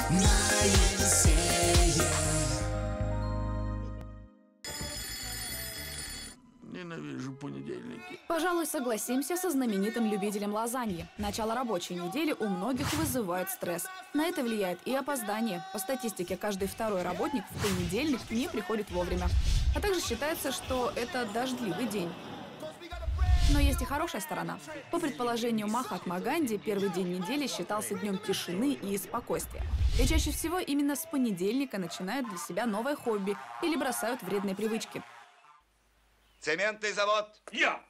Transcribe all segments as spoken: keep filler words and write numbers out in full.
на Елисее. Ненавижу понедельники. Пожалуй, согласимся со знаменитым любителем лазаньи. Начало рабочей недели у многих вызывает стресс. На это влияет и опоздание. По статистике, каждый второй работник в понедельник не приходит вовремя. А также считается, что это дождливый день. Но есть и хорошая сторона. По предположению Махатма Ганди, первый день недели считался днем тишины и спокойствия. И чаще всего именно с понедельника начинают для себя новое хобби или бросают вредные привычки. Цементный завод. Я.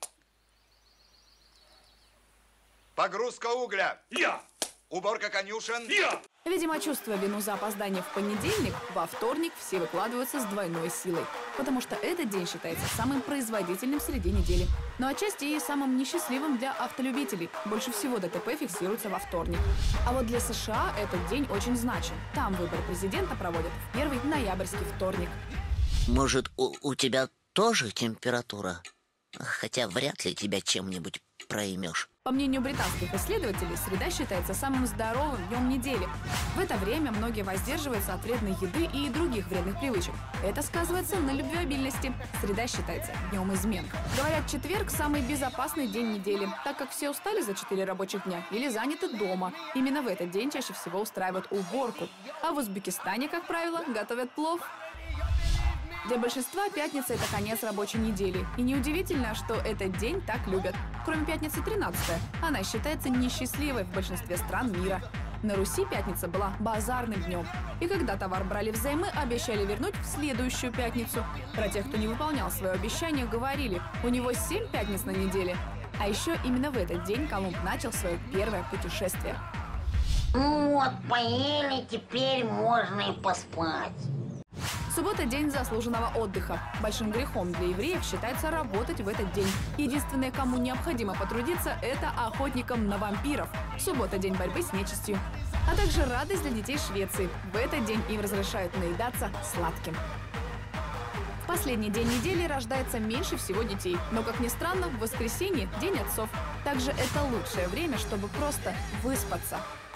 Погрузка угля. Я. Уборка конюшен. Я. Видимо, чувствуя вину за опоздание в понедельник, во вторник все выкладываются с двойной силой. Потому что этот день считается самым производительным среди недели. Но отчасти и самым несчастливым для автолюбителей. Больше всего ДТП фиксируется во вторник. А вот для США этот день очень значим. Там выборы президента проводят в первый ноябрьский вторник. Может, у, у тебя тоже температура? Хотя вряд ли тебя чем-нибудь проймешь. По мнению британских исследователей, среда считается самым здоровым днем недели. В это время многие воздерживаются от вредной еды и других вредных привычек. Это сказывается на любвеобильности. Среда считается днем измен. Говорят, четверг – самый безопасный день недели, так как все устали за четыре рабочих дня или заняты дома. Именно в этот день чаще всего устраивают уборку. А в Узбекистане, как правило, готовят плов. Для большинства пятница – это конец рабочей недели. И неудивительно, что этот день так любят. Кроме пятницы тринадцатой, она считается несчастливой в большинстве стран мира. На Руси пятница была базарным днем. И когда товар брали взаймы, обещали вернуть в следующую пятницу. Про тех, кто не выполнял свое обещание, говорили, у него семь пятниц на неделе. А еще именно в этот день Колумб начал свое первое путешествие. Ну вот, поели, теперь можно и поспать. Суббота – день заслуженного отдыха. Большим грехом для евреев считается работать в этот день. Единственное, кому необходимо потрудиться – это охотникам на вампиров. Суббота – день борьбы с нечистью. А также радость для детей Швеции. В этот день им разрешают наедаться сладким. В последний день недели рождается меньше всего детей. Но, как ни странно, в воскресенье – день отцов. Также это лучшее время, чтобы просто выспаться.